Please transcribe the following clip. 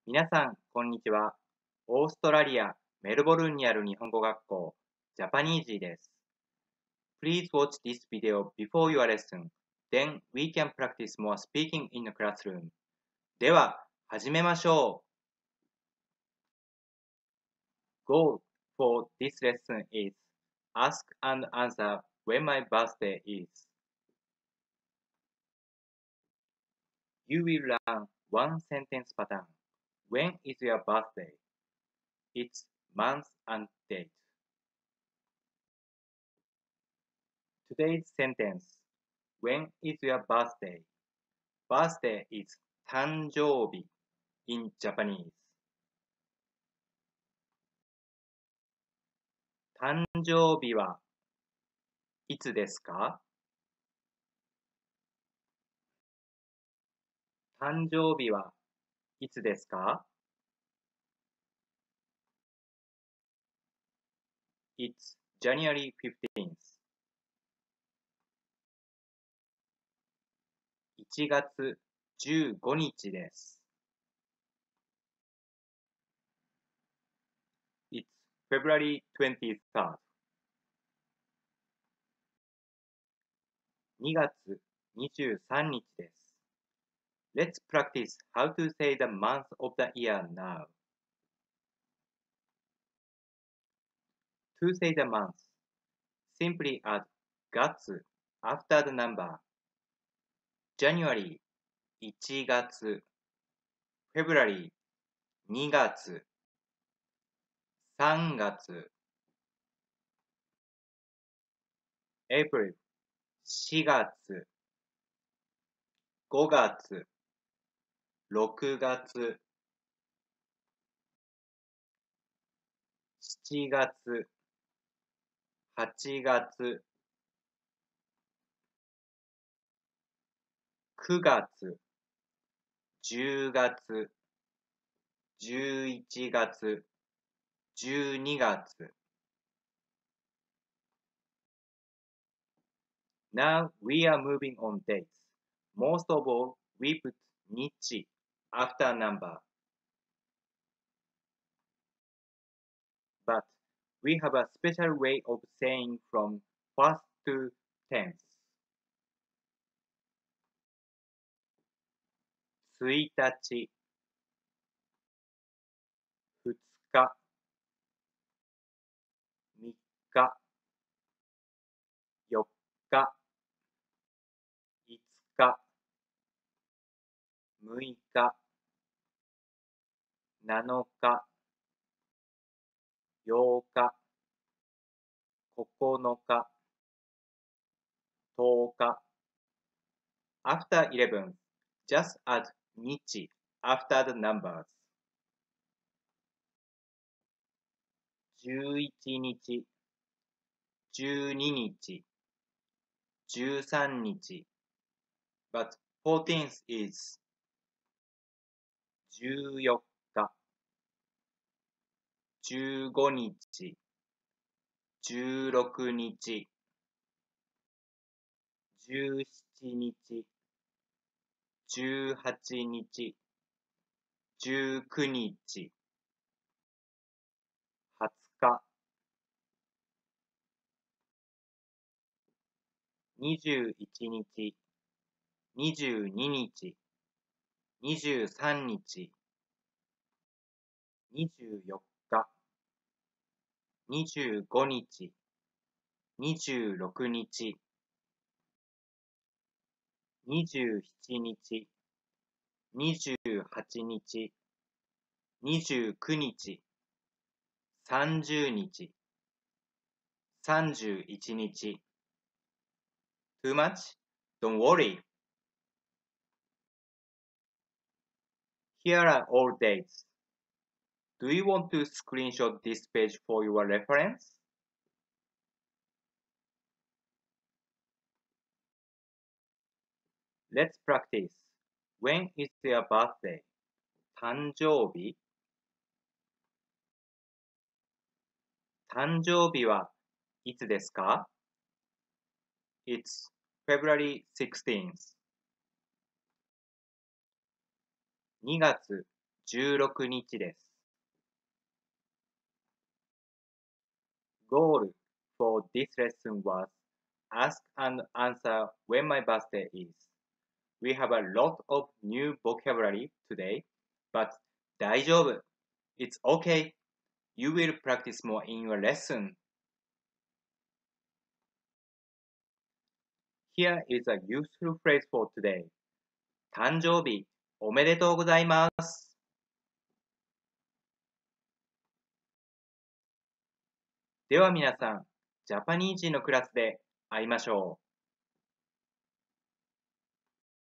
皆さん、こんにちは。オーストラリア・メルボルンにある日本語学校、ジャパニージーです。Please watch this video before your lesson. Then we can practice more speaking in the classroom. では、始めましょう。Goal for this lesson is ask and answer when my birthday is. You will learn one sentence pattern. When is your birthday? Its month and date. Today's sentence. When is your birthday? Birthday is 誕生日 in Japanese. 誕生日はいつですか？誕生日はいつですか？ It's January 15th. 1月15日です。It's February 23rd. 2月23日です。Let's practice how to say the month of the year now. To say the month, simply add 月 after the number. January 1月 February 2月3月 April 4月5月6月7月8月9月10月11月12月 Now we are moving on dates. Most of all, we put 日 after number. But we have a special way of saying from past to tense. 1日、2日、3日、4日、5日、6日、7日、8日、9日、10日。After 11, just add 日 after the numbers. 11日、12日、13日。But 14th is 14日、15日、16日、17日、18日、19日、20日、21日、22日、23日、24日、25日、26日、27日、28日、29日、30日、31日。Too much? Don't worry. Here are all dates. Do you want to screenshot this page for your reference? Let's practice. When is your birthday? 誕生日？誕生日はいつですか？ It's February 16th. 2月 16日です。Goal for this lesson was ask and answer when my birthday is. We have a lot of new vocabulary today, but 大丈夫. It's okay. You will practice more in your lesson. Here is a useful phrase for today. 誕生日おめでとうございます。では皆さん、ジャパニーズのクラスで会いましょう。